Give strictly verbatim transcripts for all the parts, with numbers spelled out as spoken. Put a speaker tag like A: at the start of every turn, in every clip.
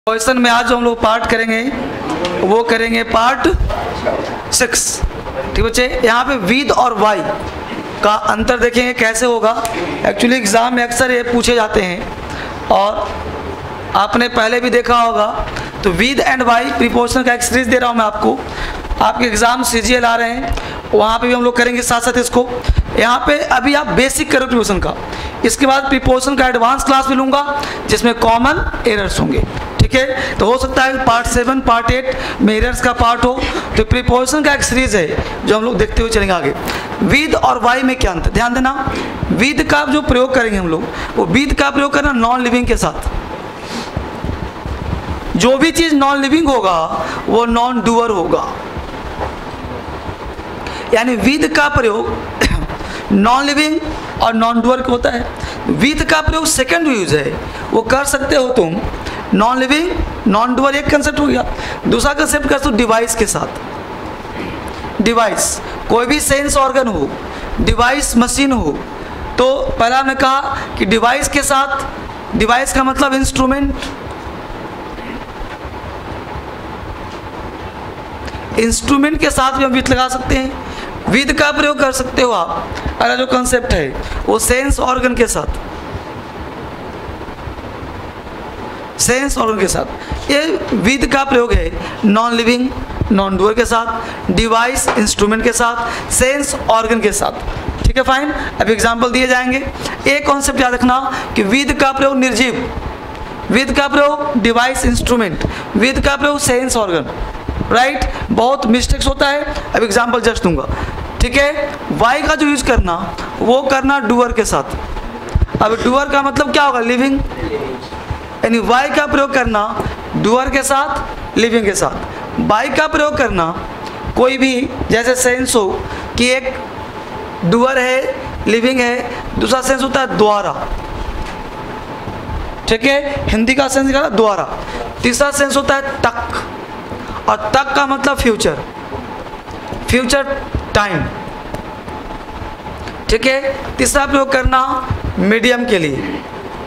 A: Question में आज जो हम लोग पार्ट करेंगे वो करेंगे पार्ट सिक्स। ठीक बच्चे, यहाँ पे विद और वाई का अंतर देखेंगे कैसे होगा। एक्चुअली एग्ज़ाम में अक्सर ये पूछे जाते हैं और आपने पहले भी देखा होगा। तो विद एंड वाई प्रीपोजिशन का एक सीरीज दे रहा हूँ मैं आपको। आपके एग्ज़ाम सी जी एल आ रहे हैं, वहाँ पे भी हम लोग करेंगे साथ साथ इसको। यहाँ पे अभी आप बेसिक करो प्रीपोजिशन का, इसके बाद प्रीपोजिशन का एडवांस क्लास भी लूँगा जिसमें कॉमन एरर्स होंगे। ठीक है, तो हो सकता है पार्ट सेवन पार्ट एट में एरर्स का पार्ट हो। तो प्रीपोजिशन का एक सीरीज है जो हम लोग देखते हुए चलेंगे आगे। विद और वाई में क्या अंतर, ध्यान देना। विद का जो प्रयोग करेंगे हम लोग, वो विद का प्रयोग करना नॉन लिविंग के साथ। जो भी चीज़ नॉन लिविंग होगा वो नॉन डूअर होगा, यानी विद का प्रयोग नॉन लिविंग और नॉन डूअर का होता है। विद का प्रयोग सेकंड यूज है, वो कर सकते हो तुम नॉन लिविंग नॉन डूअर, एक कंसेप्ट हो गया। दूसरा कंसेप्ट कर सकते हो डिवाइस के साथ। डिवाइस कोई भी सेंस ऑर्गन हो, डिवाइस मशीन हो, तो पहला हमने कहा कि डिवाइस के साथ, डिवाइस का मतलब इंस्ट्रूमेंट, इंस्ट्रूमेंट के साथ भी हम विद लगा सकते हैं। विद का प्रयोग कर सकते हो आप, अगर जो कंसेप्ट है वो सेंस ऑर्गन के साथ, सेंस ऑर्गन के साथ। ये विद का प्रयोग है नॉन लिविंग नॉन डूअर के साथ, डिवाइस इंस्ट्रूमेंट के साथ, सेंस ऑर्गन के साथ। ठीक है, फाइन। अब एग्जांपल दिए जाएंगे। एक कॉन्सेप्ट याद रखना कि विद का प्रयोग निर्जीव, विद का प्रयोग डिवाइस इंस्ट्रूमेंट, विद का प्रयोग सेंस ऑर्गन। Right right? बहुत मिस्टेक्स होता है। अब एग्जांपल जस्ट दूंगा। ठीक है, वाई का जो यूज करना वो करना डूअर के साथ। अब डूअर का मतलब क्या होगा, लिविंग, यानी वाई का प्रयोग करना डूअर के साथ लिविंग के साथ। बाई का प्रयोग करना कोई भी, जैसे सेंस हो कि एक डूअर है लिविंग है, दूसरा सेंस होता है द्वारा। ठीक है, हिंदी का सेंस निकाला द्वारा। तीसरा सेंस होता है तक, और तक का मतलब फ्यूचर, फ्यूचर टाइम। ठीक है, तीसरा प्रयोग करना मीडियम के लिए,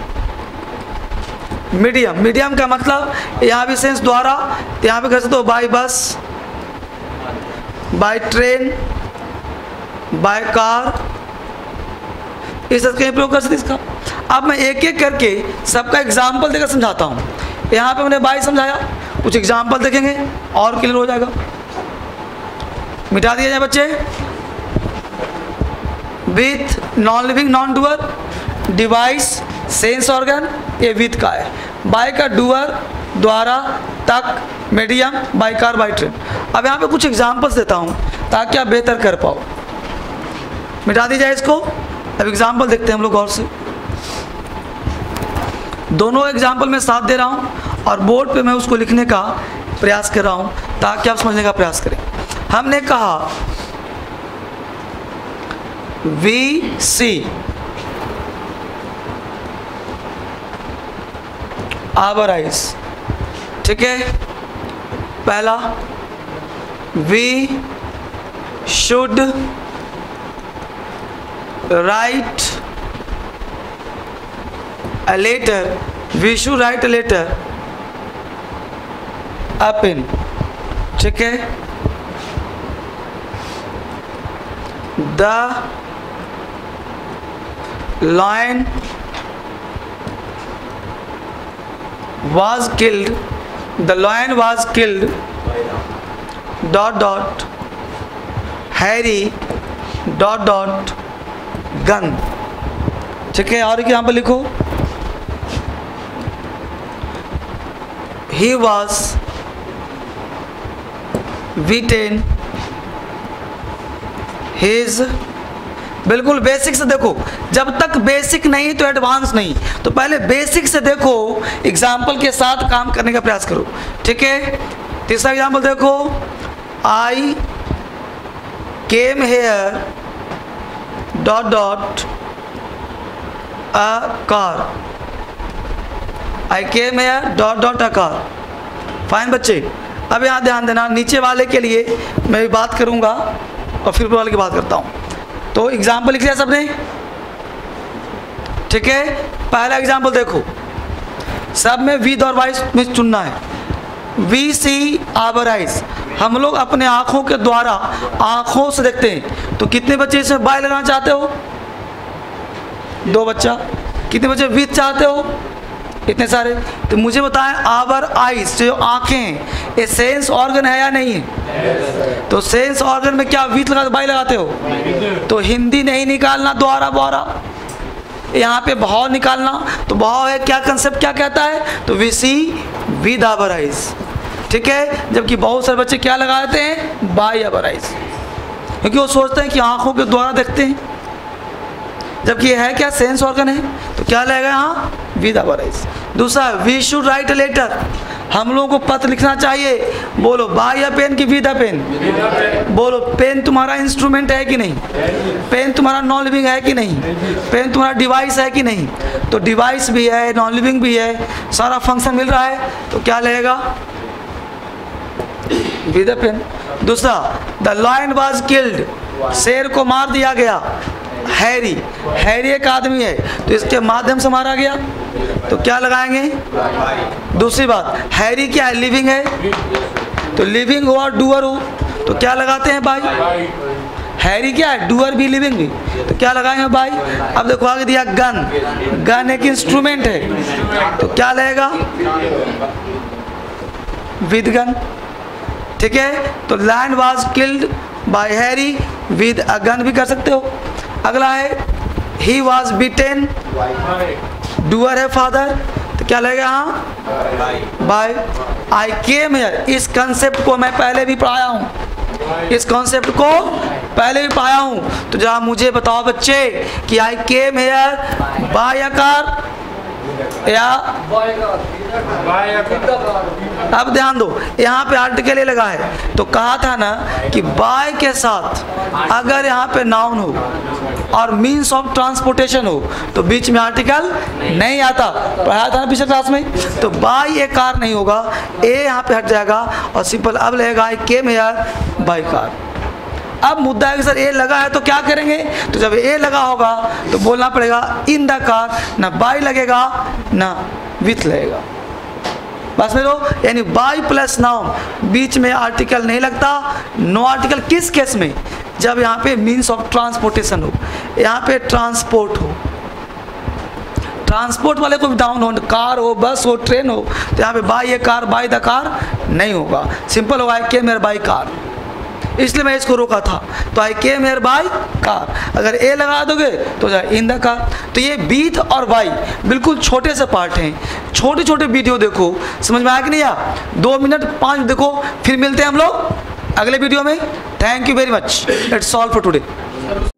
A: मीडियम, मीडियम का मतलब यहाँ भी सेंस द्वारा, यहाँ पे कर सकते हो बाय बस, बाय ट्रेन, बाय कार, इस तरह के प्रयोग कर सकते इसका। अब मैं एक एक करके सबका एग्जाम्पल देकर समझाता हूँ। यहाँ पे मैंने बाय समझाया, कुछ एग्जाम्पल देखेंगे और क्लियर हो जाएगा। मिटा दिया जाए बच्चे। With non living non doer, device sense organ, ये विथ का है। बाय का डूअर द्वारा, तक, medium, by car, by train. अब यहाँ पे कुछ एग्जाम्पल्स देता हूँ ताकि आप बेहतर कर पाओ। मिटा दी जाए इसको। अब एग्जाम्पल देखते हैं हम लोग गौर से। दोनों एग्जाम्पल मैं साथ दे रहा हूँ और बोर्ड पे मैं उसको लिखने का प्रयास कर रहा हूँ ताकि आप समझने का प्रयास करें। हमने कहा वी सी आवर आइज। ठीक है, पहला we should write a letter, we should write a letter up in। ठीक है, the lion was killed, the lion was killed dot dot Harry dot dot gun। ठीक है, और यहाँ पर लिखो he was beaten his। बिल्कुल बेसिक से देखो, जब तक बेसिक नहीं तो एडवांस नहीं, तो पहले बेसिक से देखो, एग्जाम्पल के साथ काम करने का प्रयास करो। ठीक है, तीसरा एग्जाम्पल देखो, I came here dot dot a car, I came here dot dot a car. Fine बच्चे। अब यहाँ ध्यान देना, नीचे वाले के लिए मैं भी बात करूँगा और फिर ऊपर वाले की बात करता हूँ। तो एग्जाम्पल लिख लिया सबने? ठीक है, पहला एग्जाम्पल देखो, सब में विद और वाई में चुनना है। वी सी आवर आइज, हम लोग अपने आँखों के द्वारा आँखों से देखते हैं। तो कितने बच्चे इसमें बाय लगाना चाहते हो? दो बच्चा। कितने बच्चे विद चाहते हो? इतने सारे। तो मुझे बताएं, आवर आइज जो आँखें हैं ये सेंस ऑर्गन है या नहीं है? तो सेंस ऑर्गन में क्या विद लगा बाय लगाते हो? तो हिंदी नहीं निकालना द्वारा द्वारा, यहाँ पे भाव निकालना। तो भाव है क्या, कंसेप्ट क्या कहता है? तो we see with our eyes, ठीक है। जबकि बहुत सारे बच्चे क्या लगा देते हैं? बाय आवर आइज, क्योंकि वो सोचते हैं कि आंखों के द्वारा देखते हैं, जबकि ये है क्या, सेंस ऑर्गन है। तो क्या लगेगा यहाँ? With our eyes. दूसरा, we should write a letter, हम लोगों को पत्र लिखना चाहिए। बोलो बाय अ पेन की विद अ पेन? बोलो पेन तुम्हारा इंस्ट्रूमेंट है कि नहीं? पेन तुम्हारा नॉन लिविंग है कि नहीं? पेन तुम्हारा डिवाइस है कि नहीं? तो डिवाइस भी है, नॉन लिविंग भी है, सारा फंक्शन मिल रहा है, तो क्या लगेगा? With a pen. दूसरा, द लायन वाज किल्ड, शेर को मार दिया गया। हैरी, हैरी एक आदमी है तो इसके माध्यम से मारा गया, तो क्या लगाएंगे? दूसरी बात, हैरी क्या है? लिविंग है, तो लिविंग हो और डूअर हो, तो क्या लगाते हैं? बाय। हैरी क्या है? डूअर भी लिविंग भी, तो क्या लगाएंगे? बाय। अब देखो आगे दिया गन, गन एक इंस्ट्रूमेंट है, तो क्या लगेगा? विद गन, ठीक है। तो lion was killed by Harry with a gun भी कर सकते हो। अगला है ही वाज बीटेन, डूअर है फादर, तो क्या लगेगा? हाँ बाय। आई केम हियर, इस कंसेप्ट को मैं पहले भी पढ़ाया हूँ, इस कॉन्सेप्ट को पहले भी पढ़ाया हूँ। तो जहाँ मुझे बताओ बच्चे कि I came here by a car या अब ध्यान दो, यहाँ पे आर्टिकल ये लगा है, तो कहा था ना कि बाय के साथ अगर यहाँ पे नाउन हो और मीन्स ऑफ ट्रांसपोर्टेशन हो तो बीच में आर्टिकल नहीं आता, पढ़ाया था ना पिछले क्लास में। तो बाय ए कार नहीं होगा, ए यहाँ पे हट जाएगा और सिंपल अब लगेगा I came here by car. अब मुद्दा है कि सर ए लगा है तो क्या करेंगे? तो जब ए लगा होगा तो बोलना पड़ेगा इन द कार, ना बाय लगेगा ना विथ लगेगा, बस में लो। यानी बाय प्लस नाउन बीच में आर्टिकल नहीं लगता। नो आर्टिकल किस केस में? जब यहाँ पे मीन्स ऑफ ट्रांसपोर्टेशन हो, यहाँ पे ट्रांसपोर्ट हो, ट्रांसपोर्ट वाले को भी डाउन हो, कार हो, बस हो, ट्रेन हो, तो यहाँ पे by a car by the car नहीं होगा, सिंपल होगा I came here by car, इसलिए मैं इसको रोका था। तो I came here by car, अगर ए लगा दोगे तो जाए इन द कार। तो ये बीथ और बाय बिल्कुल छोटे से पार्ट हैं, छोटे छोटे वीडियो देखो, समझ में आया कि नहीं आया? दो मिनट पाँच मिनट देखो, फिर मिलते हैं हम लोग अगले वीडियो में। Thank you very much, it's all for today.